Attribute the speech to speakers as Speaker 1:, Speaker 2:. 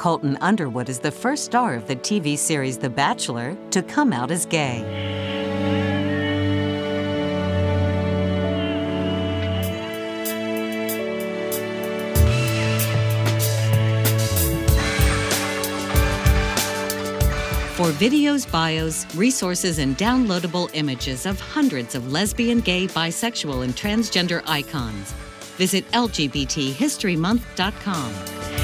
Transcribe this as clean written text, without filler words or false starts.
Speaker 1: Colton Underwood is the first star of the TV series The Bachelor to come out as gay. For videos, bios, resources, and downloadable images of hundreds of lesbian, gay, bisexual, and transgender icons, visit LGBTHistoryMonth.com.